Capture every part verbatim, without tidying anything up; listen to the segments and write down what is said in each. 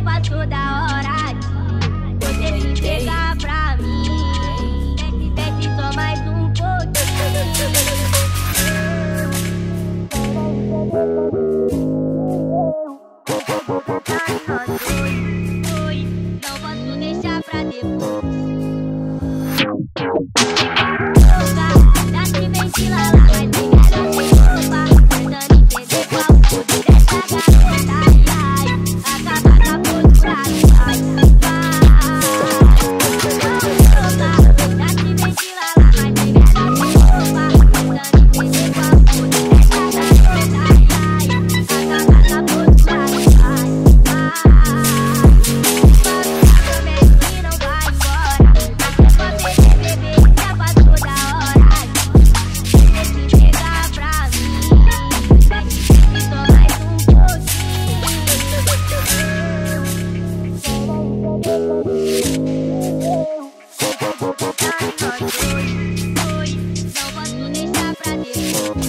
passou da hora de você se entregar pra mim. Desce só mais um pouquinho. Oi, não posso deixar pra depois. Dá-se ventila lá, mas tem melhor sem roupa. Tentando entender qual o poder dessa garota. Ai, ai, acaba com a postura. Ai, vai. Dá-se ventila lá, mas tem melhor sem roupa. Tentando entender qual o poder dessa garota. Ai, ai, acaba com a postura. Ai, promete que não vai embora. Mas se você beber, já passou da hora. Você se entregar pra mim. E só mais um pouquinho. Oi, não posso deixar pra depois.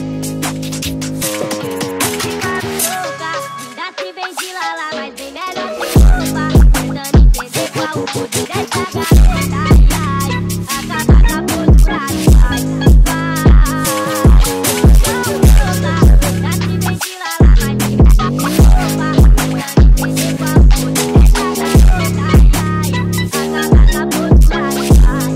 Dá-se ventila lá, mas bem melhor sem roupa. Tentando entender qual o poder dessa garota. Ai, ai, acaba com a postura. Ai, vai. Dá-se ventila lá, mas bem melhor sem roupa. Tentando entender qual o poder dessa garota. Ai, ai, acaba com a postura. Ai,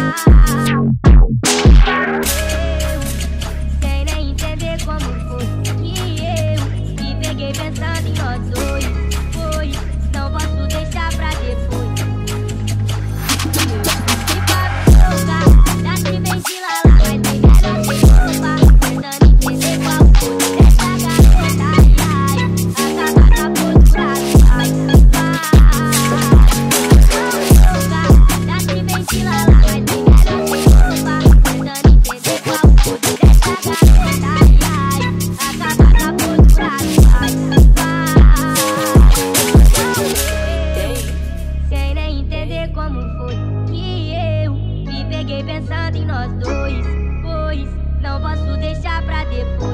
vai. Sem nem entender como foi que eu me peguei pensando em nós dois. Pois não posso deixar pra depois. Se pode dá-se ventila lá, mas tem melhor sem roupa. Tentando entender qual o poder dessa garota. Ai, ai, acaba com a postura. Ai, vai. Dá-se ventila lá, mas tem melhor sem roupa. Tentando entender qual o poder dessa garota. Ai, ai, acaba com a postura. Ai, vai. Sem nem entender como foi que eu me peguei pensando em nós dois. Pois não posso deixar pra depois.